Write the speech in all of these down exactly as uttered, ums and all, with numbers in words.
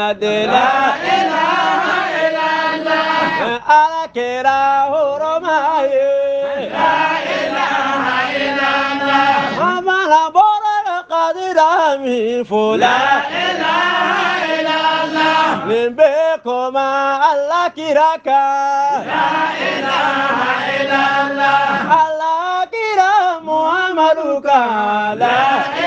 de la ilaha illallah ala kira horomaye la ilaha illallah amala bora qadira mi fula ilaha illallah nimbe koma alla kiraka la ilaha illallah alla kira muhammaduka la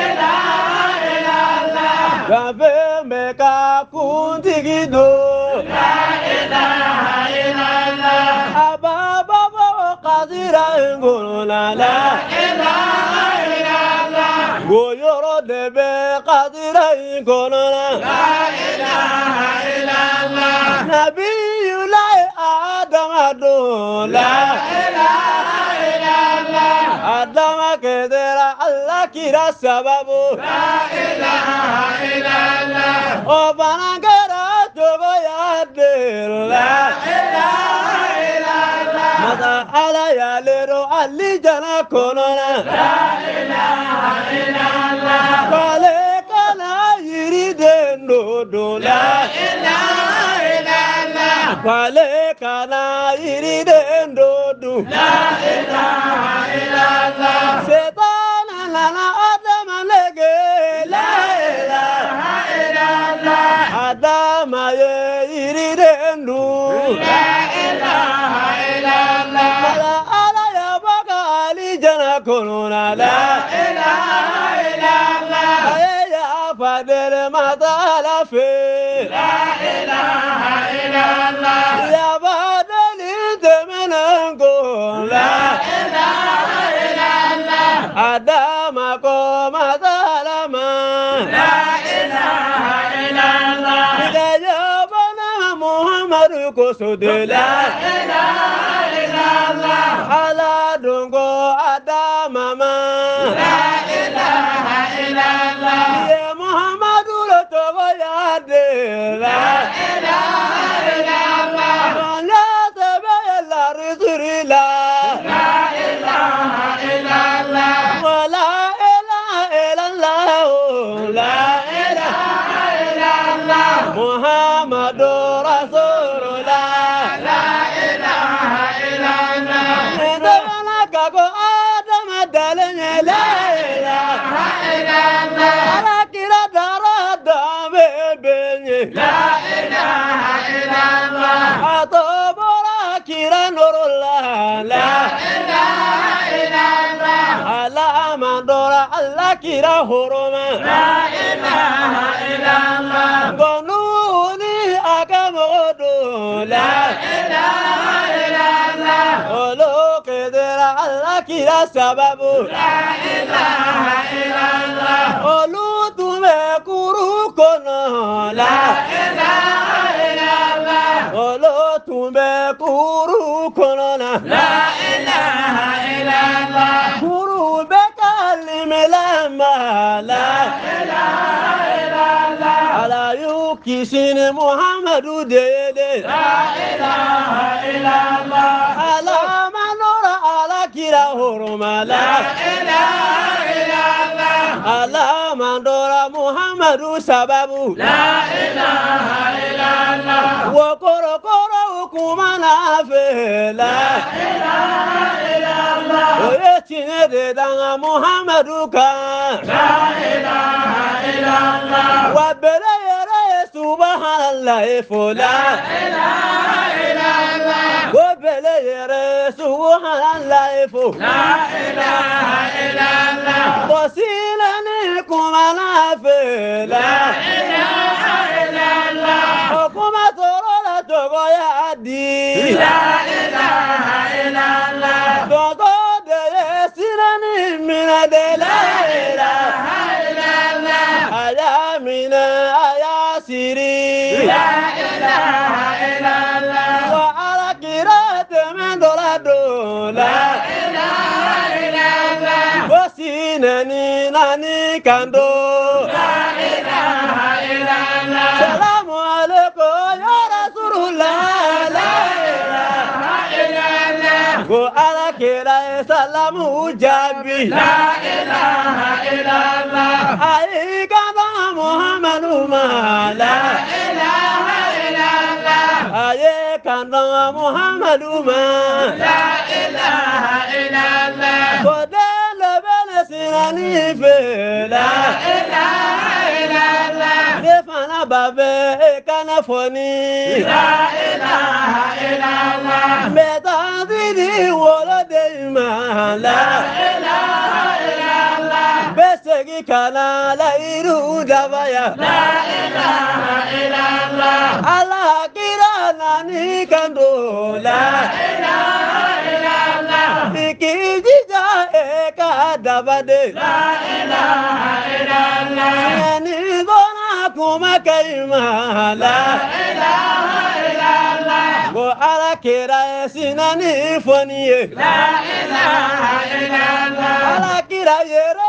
ilaha illallah gabe meka kuntigido la ilaha illallah ababa qadira nguluna la ilaha illallah goyoro debe qadira nguluna la ilaha illallah nabiyullah adam adu la ilaha illallah adam kedera allah kira sababu la ilaha illallah o banagara togo yadir la ilaha illallah mata ala ya lero ali jana konona la ilaha illallah kale kana yiride ndodo la ilaha illallah kale kana yiride ndodo la ilaha illallah setana lana adama lege la ilaha illallah adama ye yiride ndodo la ilaha illallah mala ala ya baga ali jana konona la ilaha illallah ya fadel mata la fe la ilaha illallah ya badal temenango la ilaha illallah adama ko mata la ma la ilaha illallah ya bana muhammad ko so de la ilaha illallah ala dongo adama ma la ilaha illallah ya muhammad lo to ya de la ilaha illallah la tabe la rizri la la ilaha illallah wala ilaha illallah la ilaha illallah muhammadur rasulullah la ilaha illallah nedana kago adam dalenya la ilaha illallah ala kira darada bebenye la ilaha illallah atobora kira nurullah la ilaha illallah ala mandora alla kira horoma la ilaha illallah gonuni akamodo la ilaha illallah olo kedera alla kira sababu la ilaha illallah olu tume kuru kono la ilaha illallah olo tume kuru kono la ilaha illallah kuru bekalimilama la ilaha illallah ala yukisin muhammadu dede la ilaha illallah ala manora ala kira horoma la ilaha illallah ala mandora muhammadu sababu la ilaha illallah wo koro koro kumana fe la ilaha illallah oye chine de danga muhammadu ka la ilaha illallah wa bere yere subhanallah fo la ilaha illallah wa bere yere subhanallah fo la ilaha illallah wasilani kumana fe la ilaha illallah kuma toro la togo ya di la ilaha illallah togo de sirani mina de la ilaha illallah aya mina aya siri la ilaha illallah wa ala kirate men dolado la ilaha illallah wasinani nani kando la ilaha illallah salamu alaikum ya rasulullah la ilaha illallah go ala kira salamu jabi la ilaha illallah ai kana muhammadu ma la ilaha aye kanda Muhammadu ma la ilaha illallah kodele bele sinani fe la ilaha illallah defana babe kana foni la ilaha illallah meta didi wolo de ma la ilaha illallah besegi kana la iru dabaya la ilaha illallah ala nani kando la ilaha illallah ikijija eka dabade la ilaha illallah nani gona kuma kaima la ilaha illallah go ala kira sinani foniye la ilaha illallah ala kira yere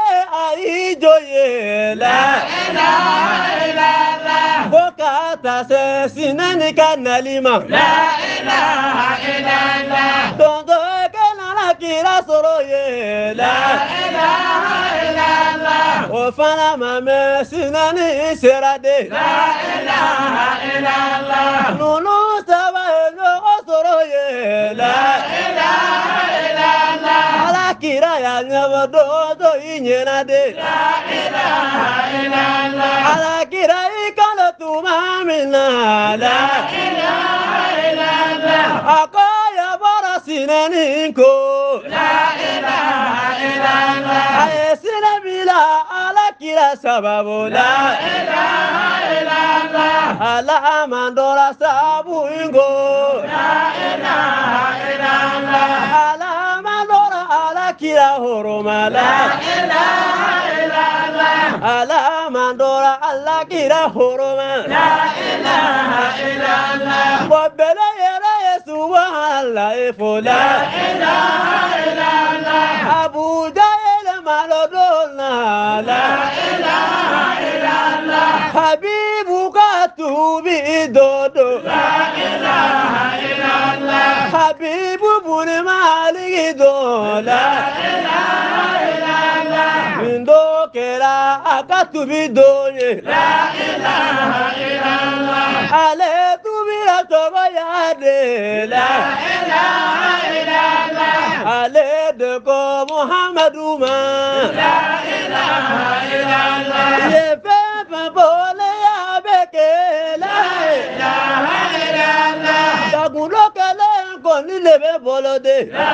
ai joye la ilaha illallah bokata se sinani kanalima la ilaha illallah dondo kanala kira soroye la ilaha illallah ofana mame sinani serade la ilaha illallah nunu saba no soroye la ilaha illallah ala kira ya nyabado do inyenade la ilaha illallah ala kira ikalo tumamina la ilaha illallah akoya barasinaniko la ilaha illallah ayesina bila ala kira sababu la ilaha illallah ala mandora sabu ingo la ilaha illallah ala mandora ala kira horoma la ilaha illallah ala mandora ala kira horoma la ilaha illallah wabela yera subhanallah fola ilaha illallah abu jahl malodona la ilaha illallah habibu katubi dodo la ilaha illallah habibu bun malik do la ilaha illallah bindo kera akatubi doye la ilaha illallah ale tubira tobayade la ilaha illallah ale de ko Muhammadu ma la ilaha illallah ye fe bole ya beke la ilaha illallah dagulo kale ko ni lebe bolode la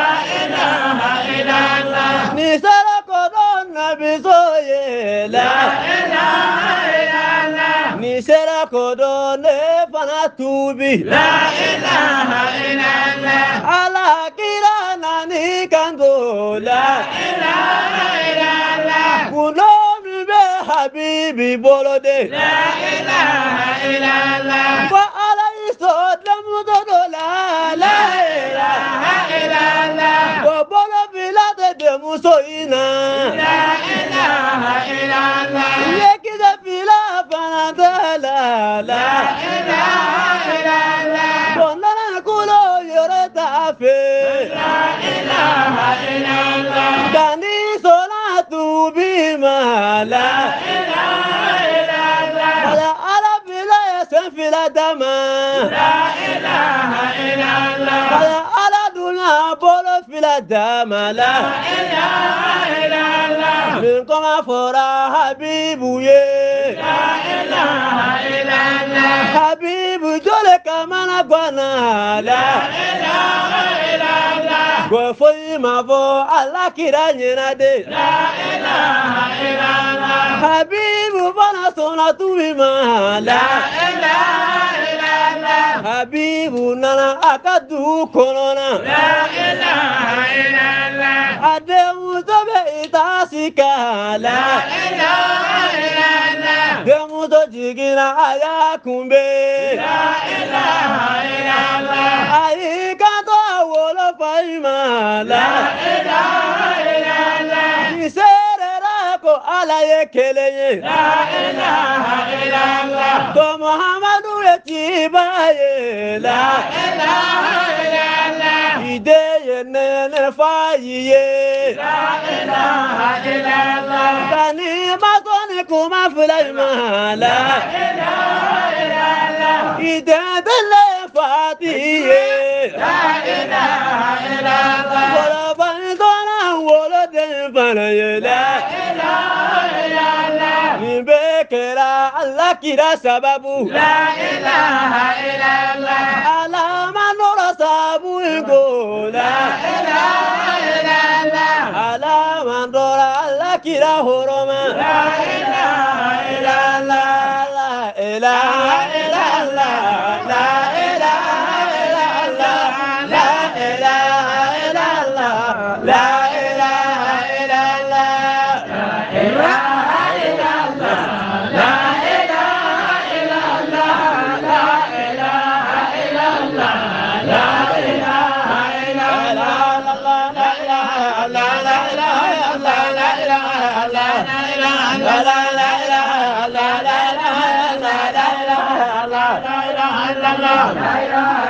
ilaha illallah ni sara ko don nabi soye la ilaha illallah ni sara ko don fana tubi la ilaha illallah ala kira nani kando la ilaha illallah kulo mi be habibi bolode la ilaha illallah wa ala isodam do la la ilaha illallah wa bolo bilade de musoina la ilaha illallah yekida bila fana la la ilaha illallah bonana kulo yorata fe la ilaha illallah dani solatu bima la ilaha illallah ala ala bila safila dama la ilaha illallah ala ala dunya bolo fila dama la ilaha illallah min koma fora habibu ye la ilaha illallah habibu jole kamana gwana la ilaha illallah go foi mavo ala kiranyena de la ilaha illallah habibu bana sona tuima la ilaha illallah habibu nana akadu korona la ilaha illallah ademu zobe itasika la ilaha illallah demu do jigina aya kumbe la ilaha illallah ayi kanto wolo faima la ilaha illallah iserera ko ala yekeleye la ilaha illallah to Muhammadu etibaye la ilaha illallah ideye nene fayiye la ilaha illallah kani matoni kuma fulaima la ilaha illallah ide bele فاتيه لا إله إلا الله ولا بندنا ولا دفني لا إله إلا الله من بكرة الله كرا سبب لا إله إلا الله على من رسابو يقول لا إله إلا الله على من رأى الله كرا هرما لا إله إلا الله لا إله إلا الله لا إله إلا الله لا إله إلا الله لا إله إلا الله لا إله إلا الله لا إله إلا الله لا إله إلا الله لا إله إلا الله لا إله إلا الله لا إله إلا الله لا إله إلا الله لا إله إلا الله لا إله إلا الله لا إله إلا الله لا إله إلا الله لا إله إلا الله لا إله